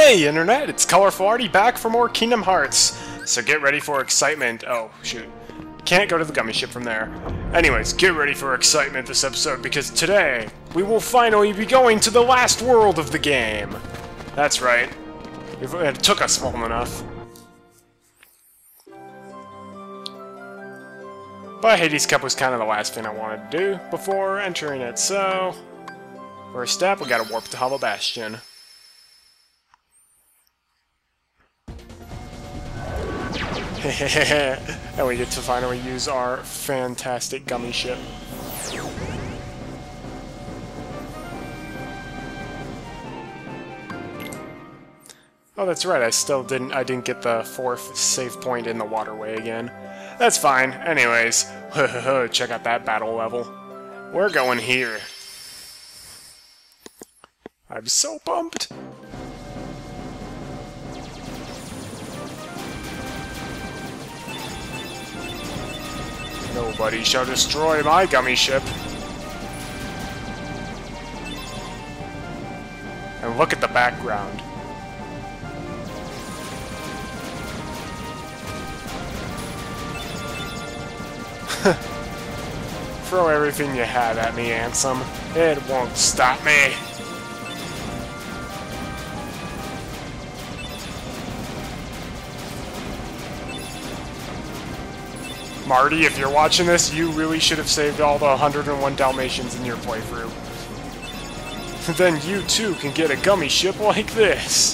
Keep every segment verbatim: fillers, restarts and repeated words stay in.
Hey Internet, it's Colorful Arty back for more Kingdom Hearts. So get ready for excitement. Oh, shoot. Can't go to the gummy ship from there. Anyways, get ready for excitement this episode because today we will finally be going to the last world of the game. That's right. It took us long enough. But Hades Cup was kind of the last thing I wanted to do before entering it, so... First step, we gotta warp to Hollow Bastion. And we get to finally use our fantastic gummy ship. Oh, that's right, I still didn't I didn't get the fourth save point in the waterway again. That's fine. Anyways, check out that battle level. We're going here. I'm so pumped. Nobody shall destroy my gummy ship. And look at the background. Throw everything you have at me, Ansem. It won't stop me. Marty, if you're watching this, you really should have saved all the one hundred and one Dalmatians in your playthrough. Then you too can get a gummy ship like this.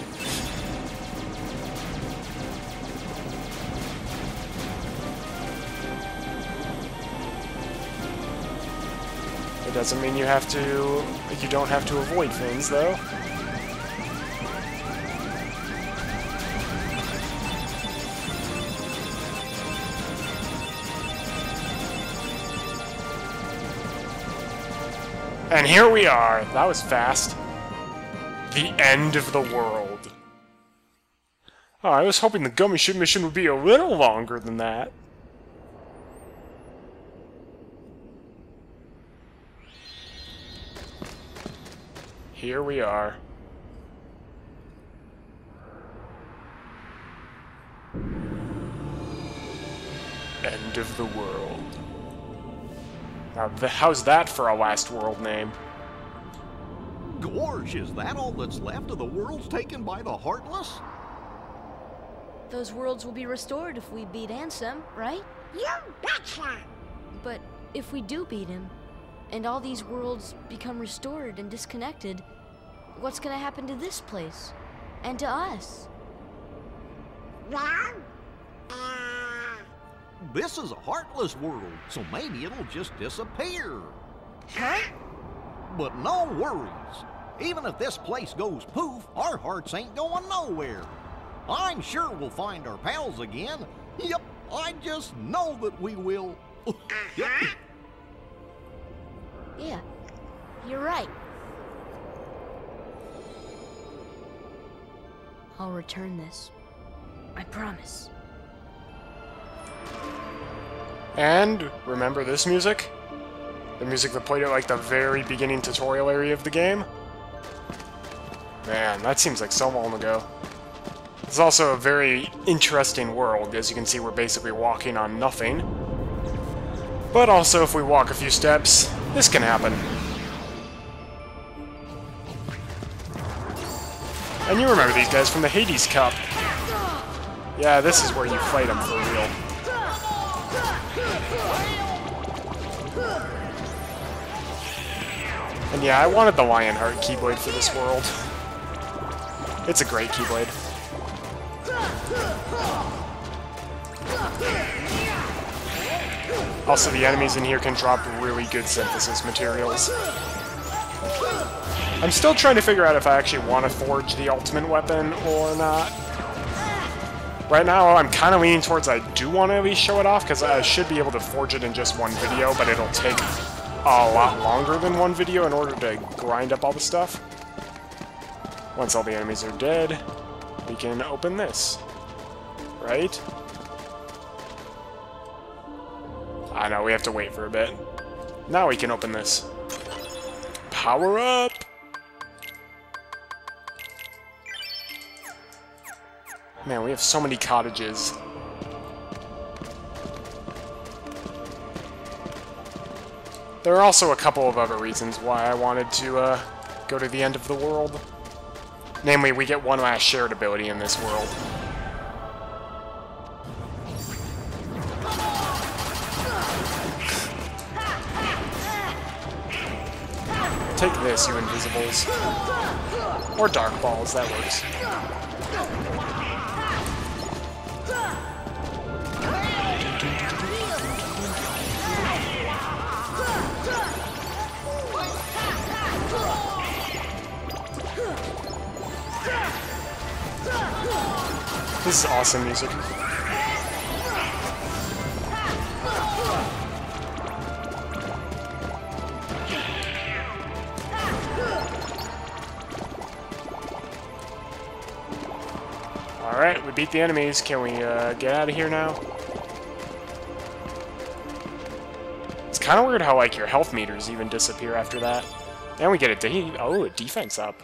It doesn't mean you have to... you don't have to avoid things, though. And here we are. That was fast. The end of the world. Oh, I was hoping the gummy ship mission would be a little longer than that. Here we are. End of the world. Now, the, how's that for a last world name? Gorge, is that all that's left of the worlds taken by the Heartless? Those worlds will be restored if we beat Ansem, right? You betcha! But if we do beat him, and all these worlds become restored and disconnected, what's gonna happen to this place? And to us? Well, uh... This is a Heartless world, so maybe it'll just disappear. Huh? But no worries. Even if this place goes poof, our hearts ain't going nowhere. I'm sure we'll find our pals again. Yep, I just know that we will. Uh-huh. Yeah, you're right. I'll return this. I promise. And remember this music? The music that played at like the very beginning tutorial area of the game? Man, that seems like so long ago. It's also a very interesting world. As you can see, we're basically walking on nothing. But also, if we walk a few steps, this can happen. And you remember these guys from the Hades Cup. Yeah, this is where you fight them for real. And yeah, I wanted the Lionheart Keyblade for this world. It's a great Keyblade. Also, the enemies in here can drop really good synthesis materials. I'm still trying to figure out if I actually want to forge the ultimate weapon or not. Right now, I'm kind of leaning towards I do want to at least show it off, because I should be able to forge it in just one video, but it'll take a lot longer than one video in order to grind up all the stuff. Once all the enemies are dead, we can open this. Right? I know, we have to wait for a bit. Now we can open this. Power up! Man, we have so many cottages. There are also a couple of other reasons why I wanted to uh, go to the end of the world. Namely, we get one last shared ability in this world. Take this, you invisibles. Or dark balls, that works. This is awesome music. Alright, we beat the enemies. Can we uh, get out of here now? It's kind of weird how like your health meters even disappear after that. And we get a de oh, a defense up.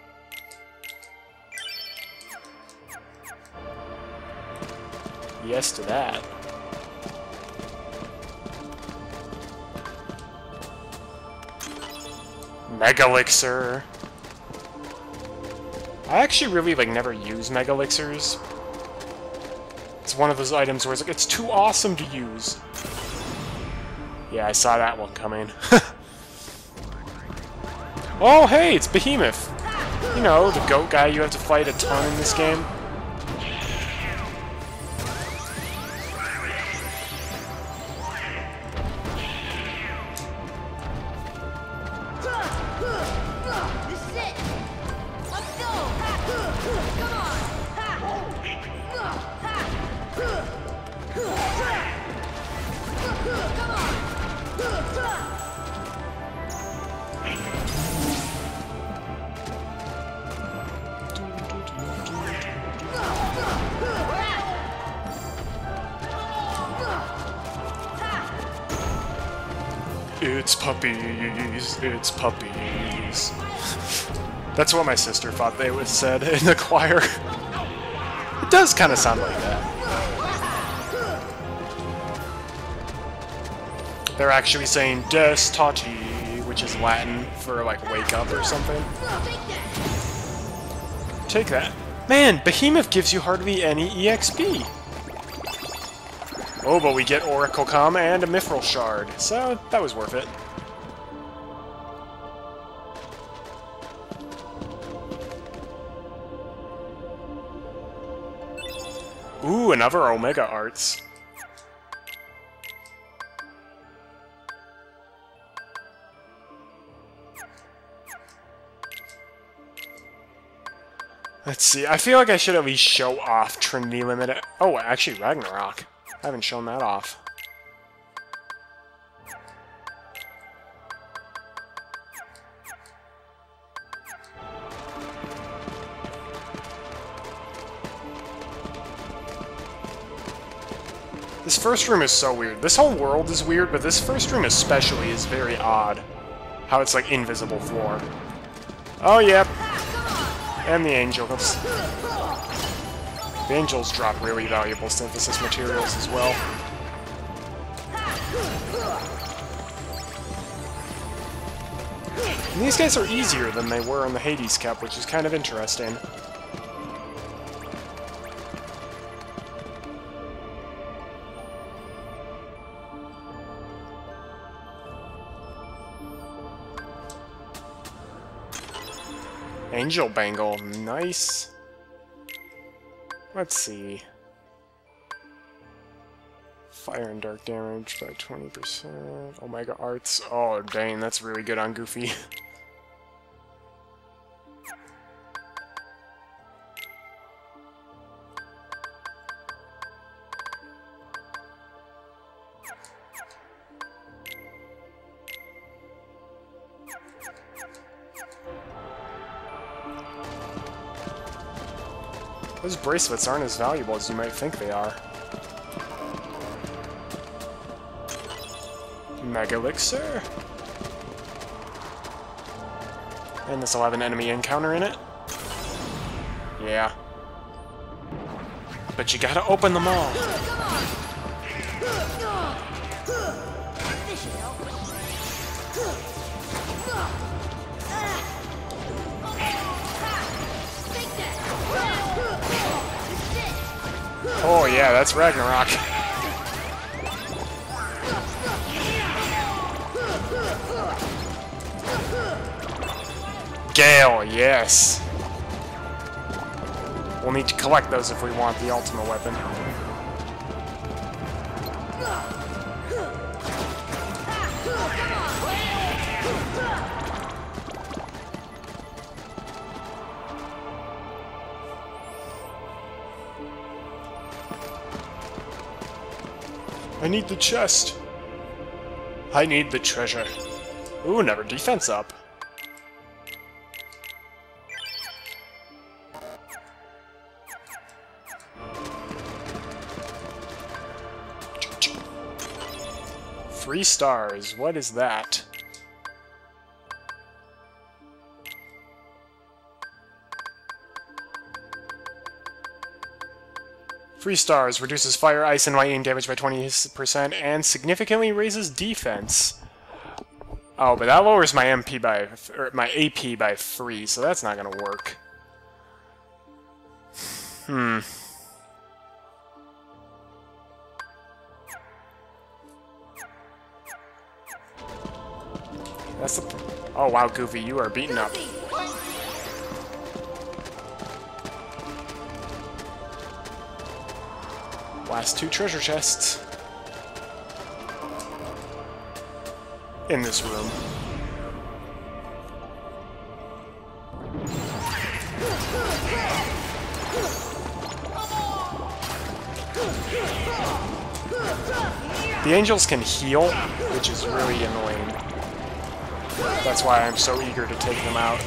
Yes to that. Mega Elixir. I actually really like never use Mega Elixirs. It's one of those items where it's like it's too awesome to use. Yeah, I saw that one coming. Oh, hey, it's Behemoth. You know, the goat guy you have to fight a ton in this game. It's puppies, it's puppies. That's what my sister thought they would said in the choir. It does kind of sound like that. They're actually saying Des Tati, which is Latin for like wake up or something. Take that. Man, Behemoth gives you hardly any E X P. Oh, but we get Oracle Com and a Mithril Shard, so that was worth it. Ooh, another Omega Arts. Let's see, I feel like I should at least show off Trinity Limited. Oh, actually, Ragnarok. I haven't shown that off. This first room is so weird. This whole world is weird, but this first room especially is very odd. How it's like invisible floor. Oh, yep. And the angels. The angels drop really valuable synthesis materials as well. And these guys are easier than they were in the Hades Cup, which is kind of interesting. Angel Bangle, nice. Let's see. Fire and dark damage by twenty percent. Omega Arts. Oh, dang, that's really good on Goofy. Those bracelets aren't as valuable as you might think they are. Mega Elixir. And this will have an enemy encounter in it. Yeah. But you gotta open them all. This should help. Take that. Oh yeah, that's Ragnarok. Gale, yes. We'll need to collect those if we want the ultimate weapon. I need the chest. I need the treasure. Ooh, never defense up. Three stars. What is that? Three stars. Reduces fire, ice, and lightning damage by twenty percent and significantly raises defense. Oh, but that lowers my M P by, or my A P by three, so that's not gonna work. Hmm. That's the... Oh, wow, Goofy, you are beaten up. Last two treasure chests. In this room. The angels can heal, which is really annoying. That's why I'm so eager to take them out.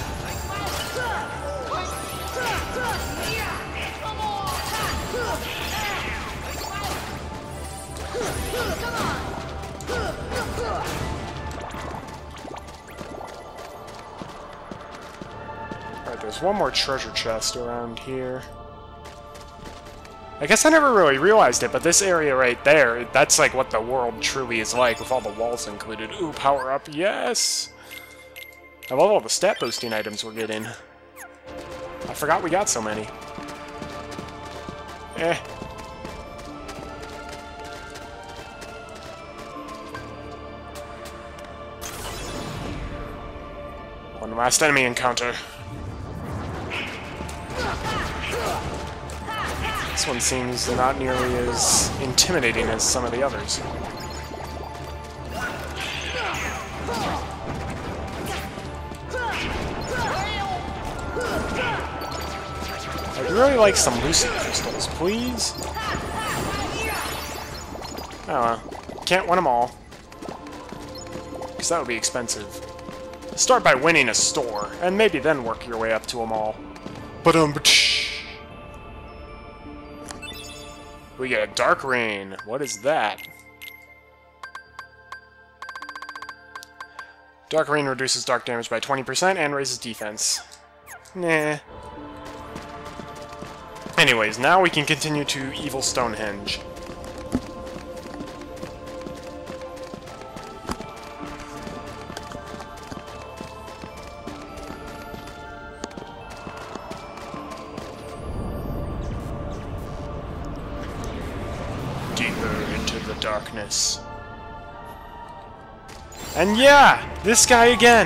Alright, there's one more treasure chest around here. I guess I never really realized it, but this area right there, that's like what the world truly is like, with all the walls included. Ooh, power up, yes! I love all the stat boosting items we're getting. I forgot we got so many. Eh. One last enemy encounter. This one seems not nearly as intimidating as some of the others. I'd really like some lucid crystals, please. Oh well. Can't win them all. Because that would be expensive. Start by winning a store, and maybe then work your way up to them all. But um, we get a Dark Rain. What is that? Dark Rain reduces dark damage by twenty percent and raises defense. Nah. Anyways, now we can continue to Evil Stonehenge. Deeper into the darkness. And yeah, this guy again!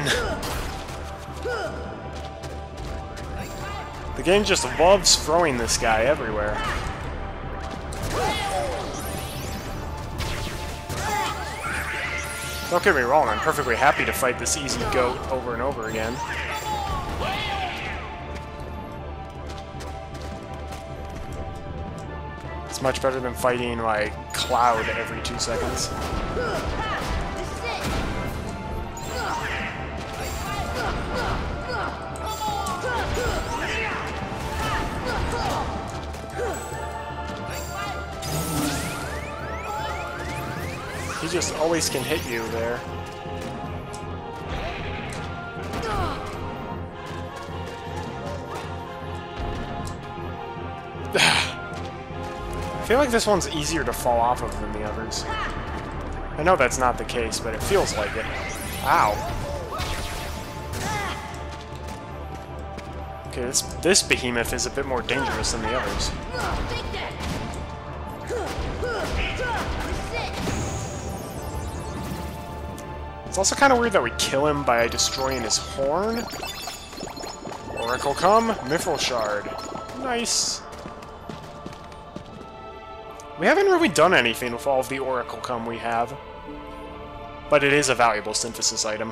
The game just loves throwing this guy everywhere. Don't get me wrong, I'm perfectly happy to fight this easy goat over and over again. It's much better than fighting, like, Cloud every two seconds. He just always can hit you there. I feel like this one's easier to fall off of than the others. I know that's not the case, but it feels like it. Ow. Okay, this, this behemoth is a bit more dangerous than the others. It's also kind of weird that we kill him by destroying his horn. Oracle come, Mithril Shard. Nice. We haven't really done anything with all of the Oracle come we have. But it is a valuable synthesis item.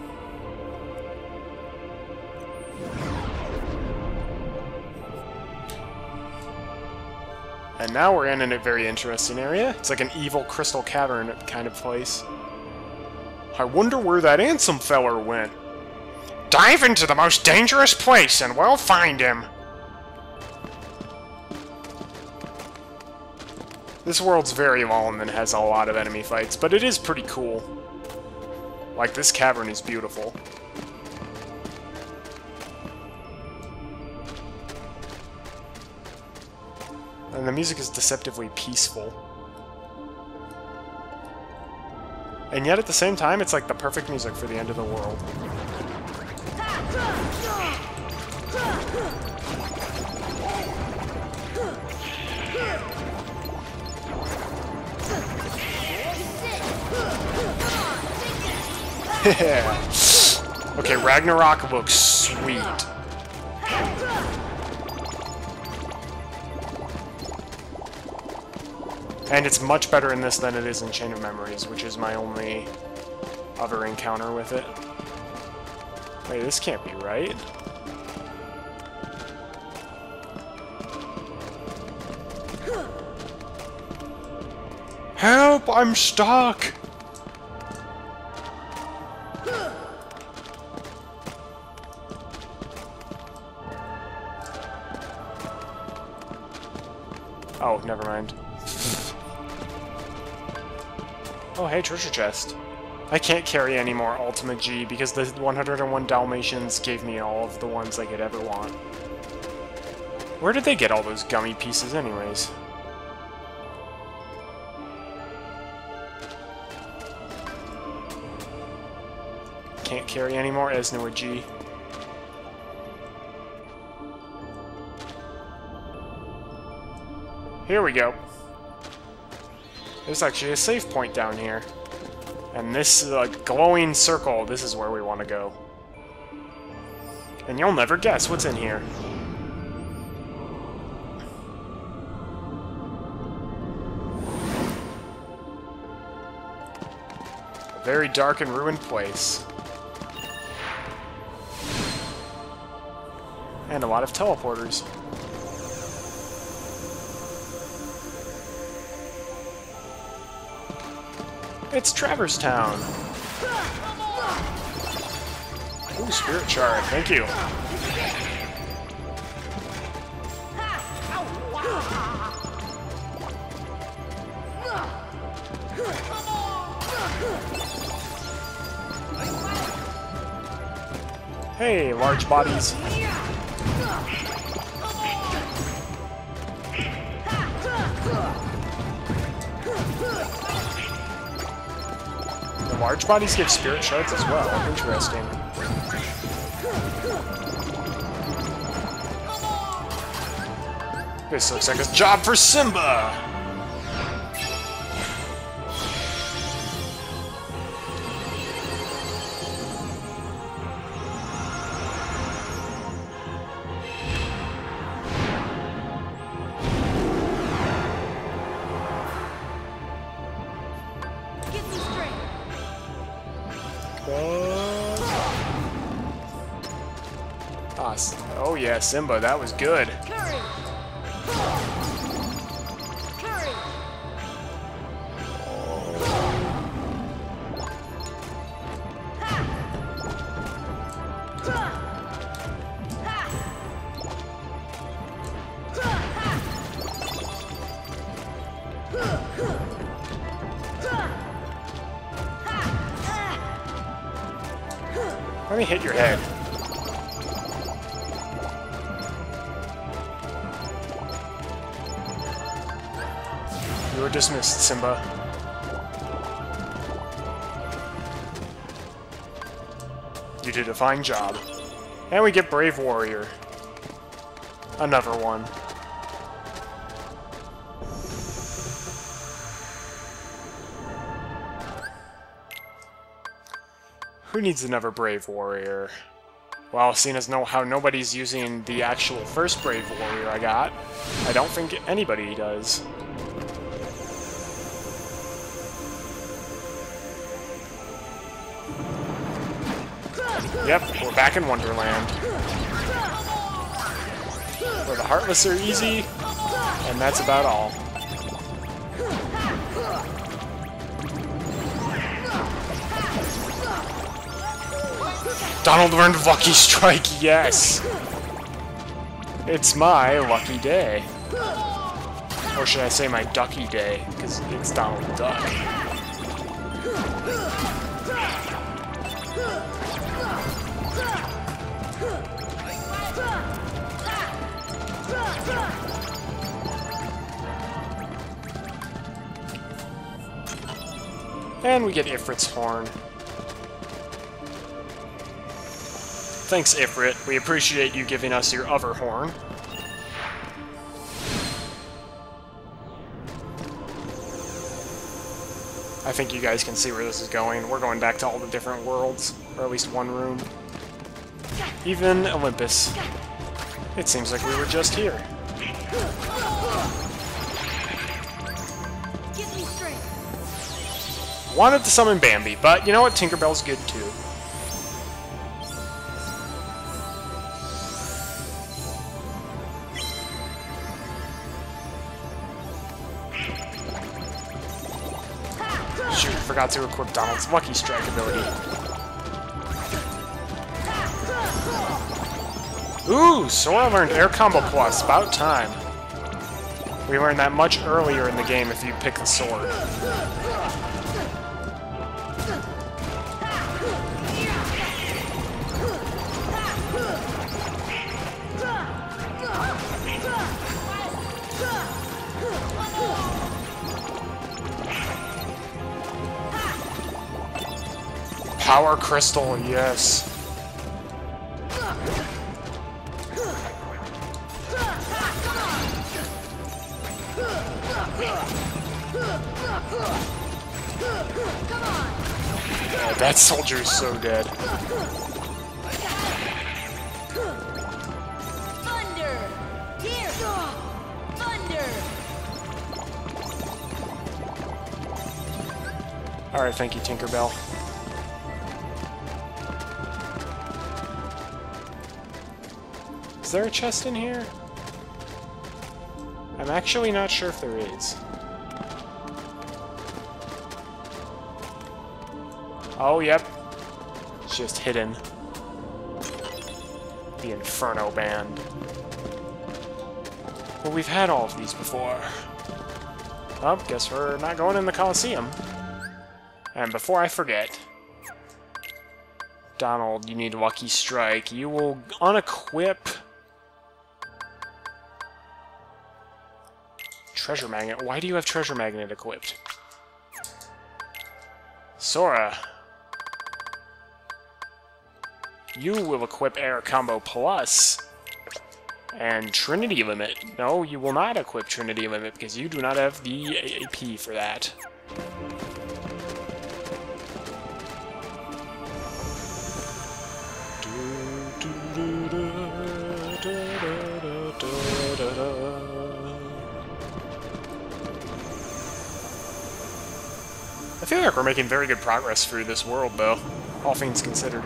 And now we're in a very interesting area. It's like an evil crystal cavern kind of place. I wonder where that Ansem feller went. Dive into the most dangerous place and we'll find him. This world's very long and has a lot of enemy fights, but it is pretty cool. Like, this cavern is beautiful. And the music is deceptively peaceful. And yet, at the same time, it's like the perfect music for the end of the world. Yeah. Okay, Ragnarok looks sweet. And it's much better in this than it is in Chain of Memories, which is my only other encounter with it. Wait, this can't be right. Help! I'm stuck! Oh, never mind. Oh, hey, treasure chest. I can't carry any more Ultimate G because the one hundred and one Dalmatians gave me all of the ones I could ever want. Where did they get all those gummy pieces anyways? Can't carry any more Esnua G. Here we go. There's actually a save point down here. And this uh, glowing circle, this is where we want to go. And you'll never guess what's in here. A very dark and ruined place. And a lot of teleporters. It's Traverse Town. Ooh, Spirit Shard. Thank you. Hey, large bodies. Large bodies give spirit shards as well. Interesting. This looks like a job for Simba! Ah, oh yeah, Simba, that was good. Curry. Curry. Let me hit your head. You are dismissed, Simba. You did a fine job. And we get Brave Warrior. Another one. Who needs another Brave Warrior? Well, seeing as no how nobody's using the actual first Brave Warrior I got, I don't think anybody does. Yep, we're back in Wonderland. Where the Heartless are easy, and that's about all. Donald learned Lucky Strike, yes! It's my lucky day. Or should I say my ducky day, because it's Donald Duck. And we get Ifrit's horn. Thanks, Ifrit. We appreciate you giving us your other horn. I think you guys can see where this is going. We're going back to all the different worlds, or at least one room. Even Olympus. It seems like we were just here. Give me strength. Wanted to summon Bambi, but you know what? Tinkerbell's good too. Shoot, forgot to equip Donald's Lucky Strike ability. Ooh, Sora learned Air Combo Plus. About time. We learned that much earlier in the game if you pick the sword. Power Crystal, yes. Oh, that soldier's so dead. Thunder! Here! Thunder! Alright, thank you, Tinkerbell. Is there a chest in here? I'm actually not sure if there is. Oh, yep. It's just hidden. The Inferno Band. Well, we've had all of these before. Oh, guess we're not going in the Coliseum. And before I forget... Donald, you need Lucky Strike. You will unequip... Treasure Magnet. Why do you have Treasure Magnet equipped? Sora. You will equip Air Combo Plus. And Trinity Limit. No, you will not equip Trinity Limit because you do not have the A A P for that. I feel like we're making very good progress through this world, though, all things considered.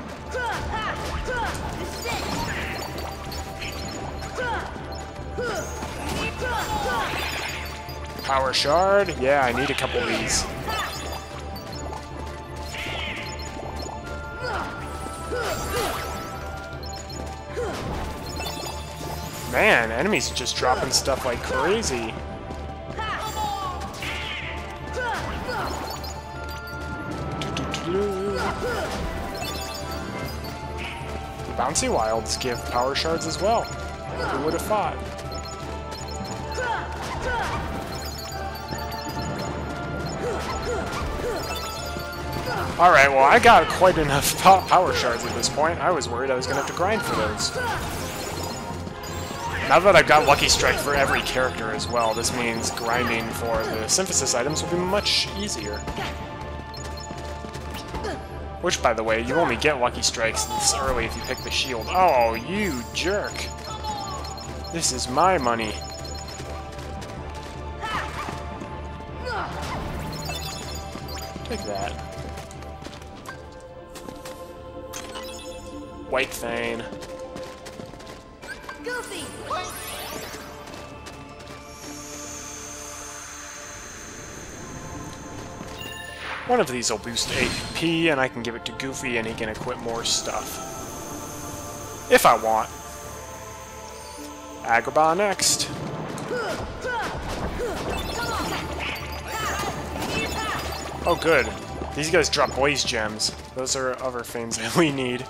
Power Shard? Yeah, I need a couple of these. Man, enemies are just dropping stuff like crazy. Bouncy Wilds give power shards as well. Who would have thought? Alright, well, I got quite enough po power shards at this point. I was worried I was going to have to grind for those. Now that I've got Lucky Strike for every character as well, this means grinding for the synthesis items will be much easier. Which, by the way, you only get Lucky Strikes this early if you pick the shield. Oh, you jerk! This is my money. Take that. White Thane. Goofy! One of these will boost A P, and I can give it to Goofy, and he can equip more stuff. If I want. Agrabah next. Oh, good. These guys drop Blaze Gems. Those are other things that we need.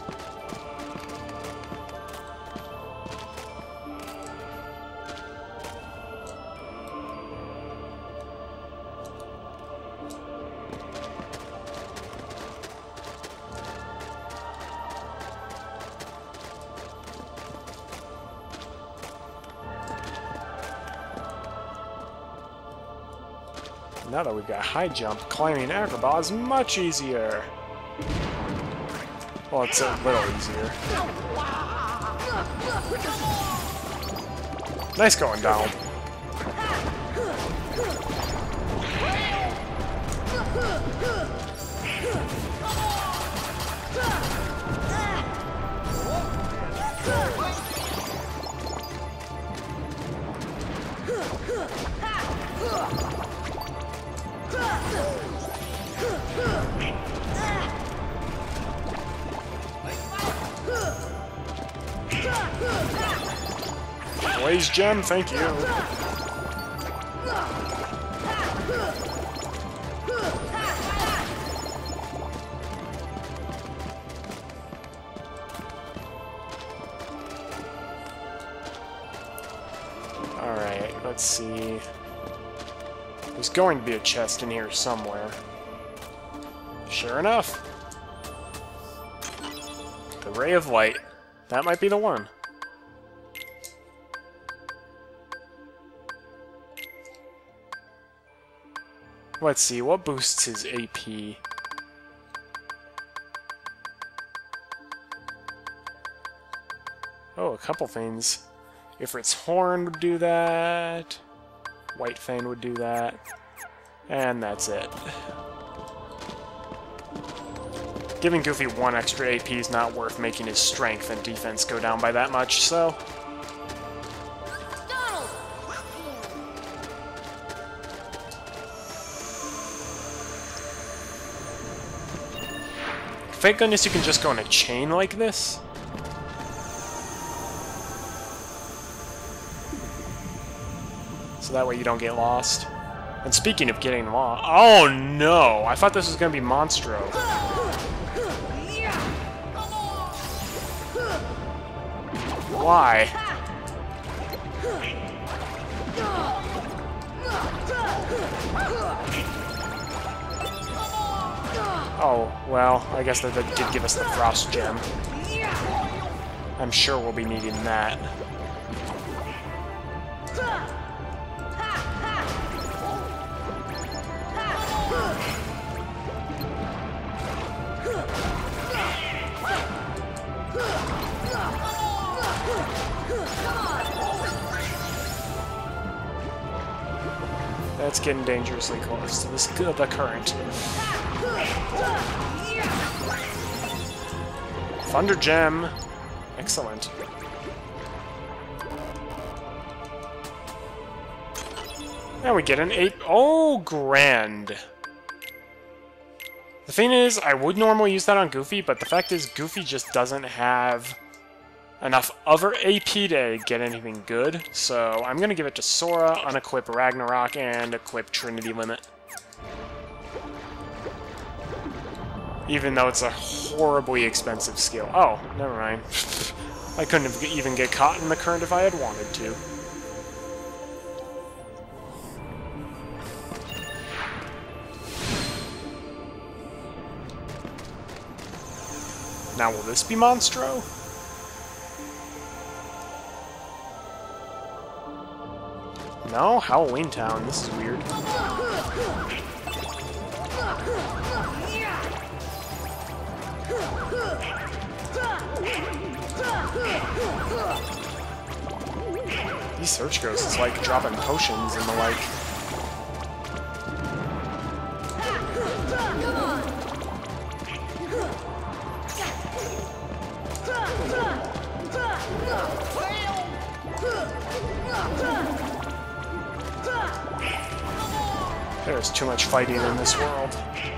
Now that we've got high jump, climbing Agrabah is much easier. Well, it's a little easier. Nice going down. Blaze Gem, thank you. Alright, let's see. There's going to be a chest in here somewhere. Sure enough. The Ray of Light. That might be the one. Let's see, what boosts his A P? Oh, a couple things. Ifrit's Horn would do that. White Fang would do that. And that's it. Giving Goofy one extra A P is not worth making his strength and defense go down by that much, so... Thank goodness you can just go in a chain like this. So that way you don't get lost. And speaking of getting lost... Oh no! I thought this was going to be Monstro. Why? Oh, well, I guess that did give us the Frost Gem. I'm sure we'll be needing that. That's getting dangerously close to this, the current. Thunder Gem. Excellent. Now we get an eight. Oh, grand. The thing is, I would normally use that on Goofy, but the fact is, Goofy just doesn't have enough other A P to get anything good. So I'm going to give it to Sora, unequip Ragnarok, and equip Trinity Limit. Even though it's a horribly expensive skill. Oh, never mind. I couldn't have even get caught in the current if I had wanted to. Now, will this be Monstro? No? Halloween Town. This is weird. These search ghosts is like dropping potions and the like. There's too much fighting in this world.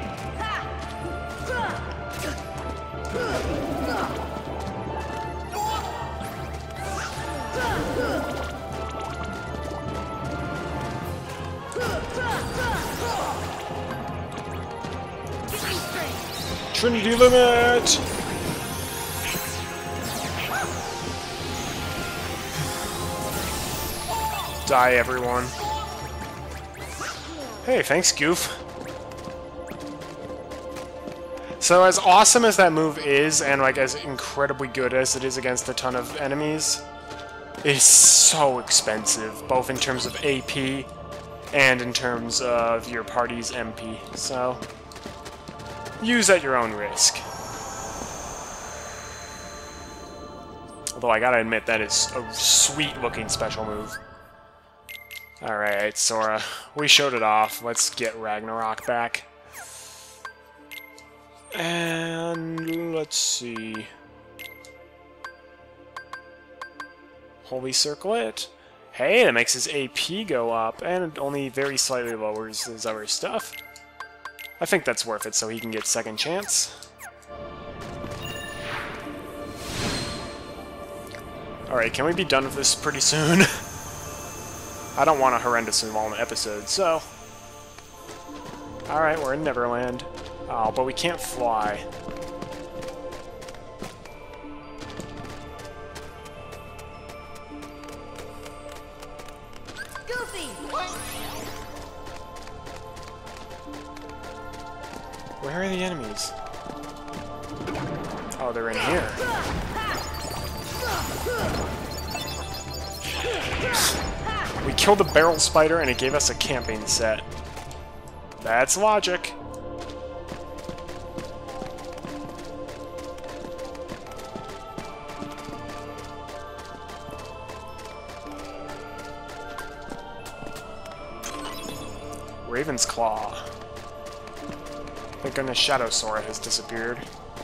Trinity limit! Die, everyone. Hey, thanks, Goof. So as awesome as that move is, and like as incredibly good as it is against a ton of enemies, it is so expensive, both in terms of A P and in terms of your party's M P. So use at your own risk. Although I gotta admit, that is a sweet-looking special move. Alright, Sora. We showed it off. Let's get Ragnarok back. And let's see. Holy Circlet. Hey, that makes his A P go up, and it only very slightly lowers his other stuff. I think that's worth it so he can get second chance. Alright, can we be done with this pretty soon? I don't want a horrendous involvement episode, so... Alright, we're in Neverland. Oh, but we can't fly. Goofy! Where are the enemies? Oh, they're in here. We killed the barrel spider and it gave us a camping set. That's logic. Raven's Claw. Thank goodness Shadow Sora has disappeared.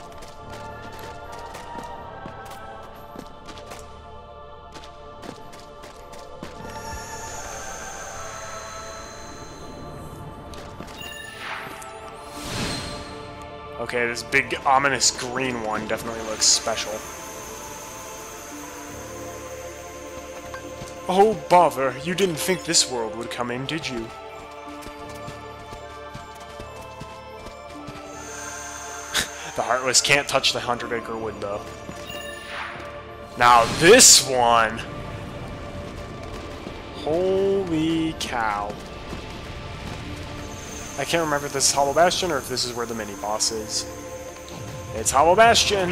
Okay, this big, ominous green one definitely looks special. Oh, bother, you didn't think this world would come in, did you? The Heartless can't touch the Hundred Acre Wood, though. Now this one! Holy cow. I can't remember if this is Hollow Bastion or if this is where the mini-boss is. It's Hollow Bastion!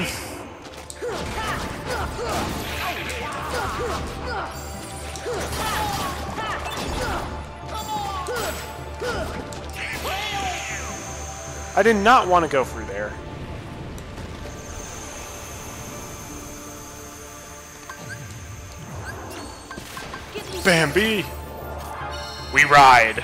I did not want to go through there. Bambi! We ride!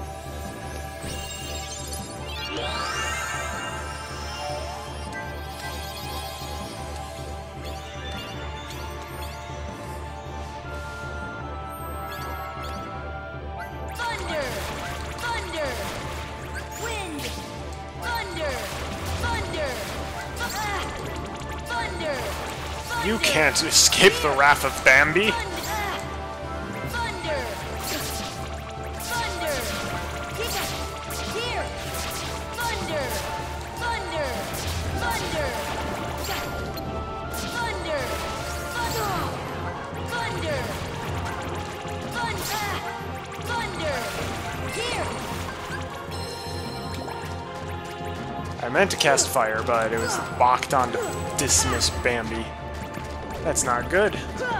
Thunder! Thunder! Wind! Thunder! Thunder! Ah! Thunder! Thunder! You can't escape the wrath of Bambi! Thunder! Thunder! Here! Thunder! Thunder! Thunder! Thunder! Thunder! Thunder! Thunder! Here! I meant to cast fire, but it was locked onto Dismiss Bambi. That's not good.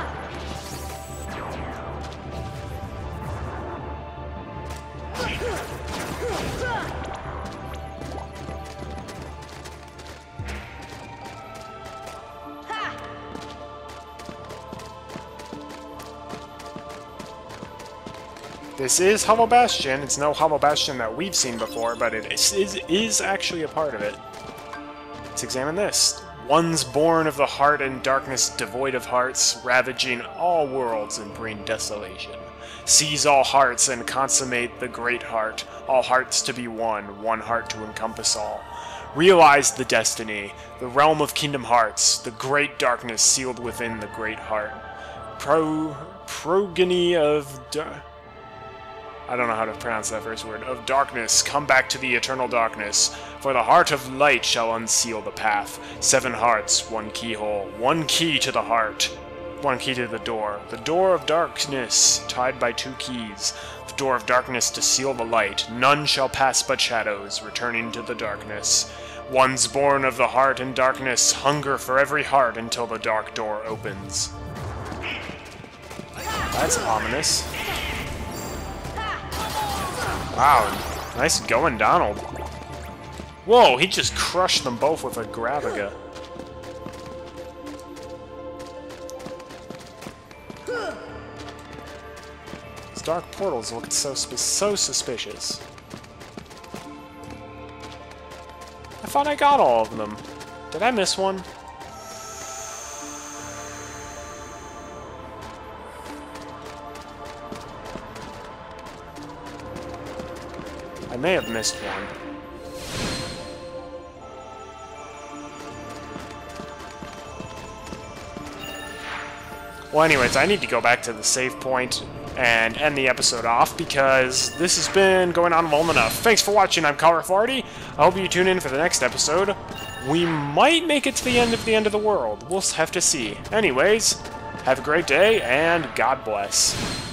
This is Hollow Bastion. It's no Hollow Bastion that we've seen before, but it is, is, is actually a part of it. Let's examine this. Ones born of the heart and darkness devoid of hearts, ravaging all worlds and bring desolation. Seize all hearts and consummate the great heart, all hearts to be one, one heart to encompass all. Realize the destiny, the realm of Kingdom Hearts, the great darkness sealed within the great heart. Pro... progeny of... I don't know how to pronounce that first word. Of darkness, come back to the eternal darkness, for the heart of light shall unseal the path. Seven hearts, one keyhole, one key to the heart, one key to the door. The door of darkness, tied by two keys. The door of darkness to seal the light. None shall pass but shadows, returning to the darkness. Ones born of the heart and darkness, hunger for every heart until the dark door opens. That's ominous. Wow, nice going, Donald. Whoa, he just crushed them both with a Gravaga. These dark portals look so sp so suspicious. I thought I got all of them. Did I miss one? I may have missed one. Well, anyways, I need to go back to the save point and end the episode off because this has been going on long enough. Thanks for watching. I'm Arty. I hope you tune in for the next episode. We might make it to the end of the end of the world. We'll have to see. Anyways, have a great day and God bless.